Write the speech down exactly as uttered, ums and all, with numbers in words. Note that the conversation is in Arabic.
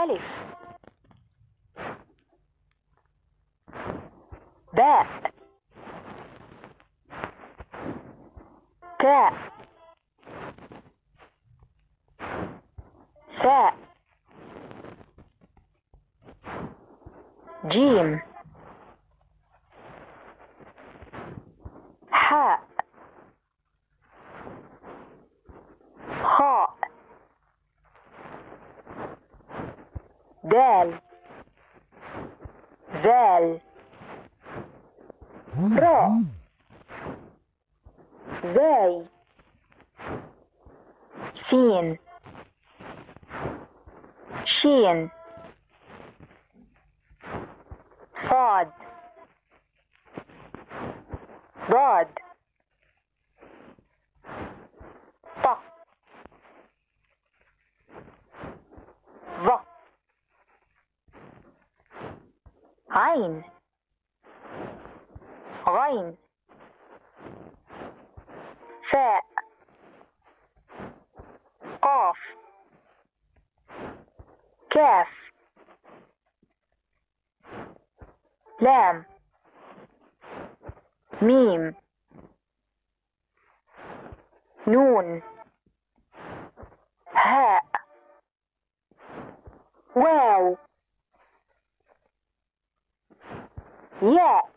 ألف باء تاء ثاء جيم حاء خاء دال ذال راء زاي سين شين صاد ضاد ط ظ عين غين فاء قاف كاف لام ميم نون هاء واو ياء